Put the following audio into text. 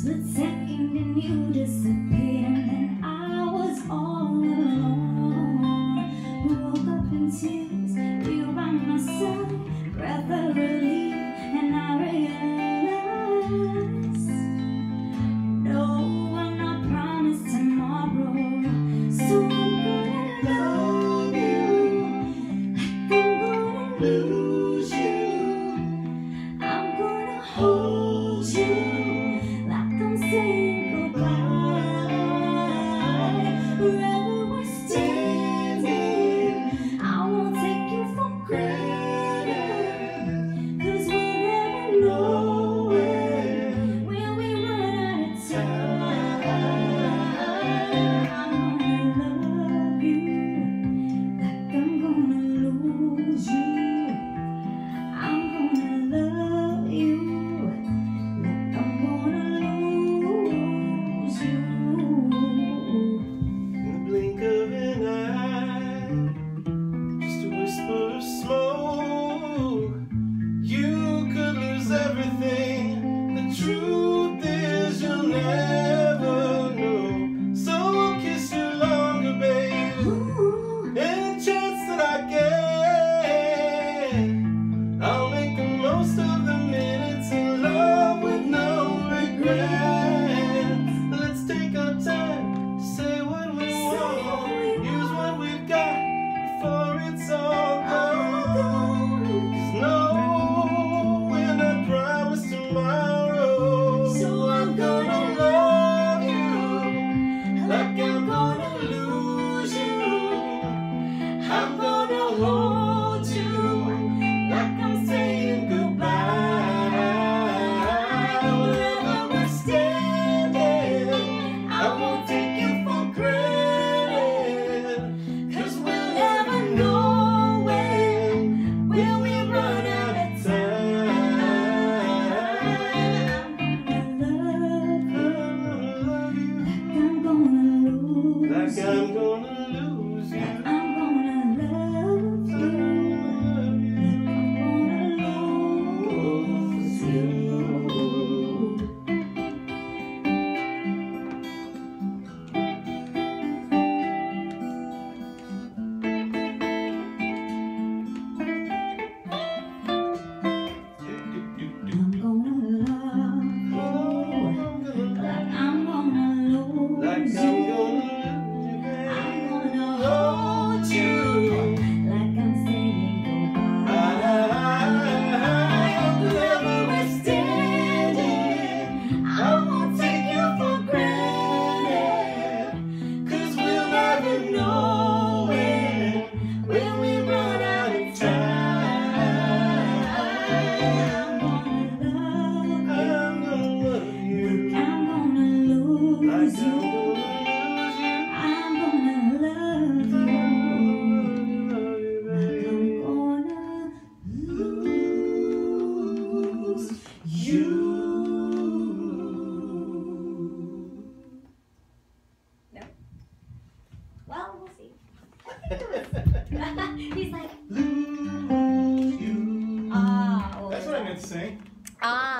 split second and you disappeared, and then I was all alone. Woke up in tears, you by my side, breath of relief, and I realized no one not promised tomorrow. So I'm gonna love you like I'm gonna lose you. I'm gonna hold you like I'm saying goodbye. Wherever we're standing, I won't take you for granted, 'cause we'll never know it when we run out of time. I'm gonna love you like I'm gonna lose you. I'm gonna love you like I'm gonna lose you. In the blink of an eye, just a whisper of smoke, you could lose everything. The truth is you'll never know. So I'll kiss you longer, babe. Any chance that I get, I'll make the most of the minutes in love with no regrets. Let's take our time to say what we want, use what we've got before it's all gone. 'Cause no, we're not promised tomorrow. So I'm gonna love you like I'm gonna lose you. I'm gonna hold you like I'm saying goodbye. Wherever we're standing, I won't take you for granted, 'cause we'll never know when we run out of time. I'm gonna love you like I'm gonna lose you. Like I'm gonna lose you. I'm gonna love you like I'm gonna lose Like you. I'm gonna I'm gonna hold you like I'm saying goodbye. Wherever we're standing, I won't take you for granted, 'cause we'll never know when we run out of time. I'm gonna love you. I'm gonna love you. I'm gonna lose Like you. I'm gonna lose you. I'm gonna love you. No. Well, we'll see. He's like, Lose you. ah. That's what I meant to sing. Ah.